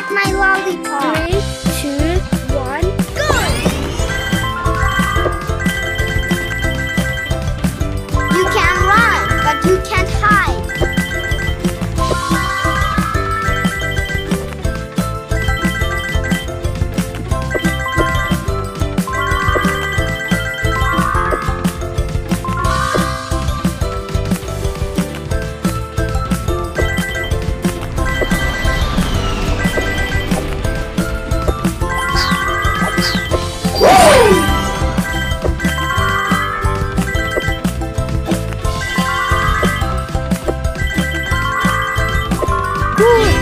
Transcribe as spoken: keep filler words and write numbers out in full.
my lollipop. Three, two, one, go! You can run, but you can't hide. Good.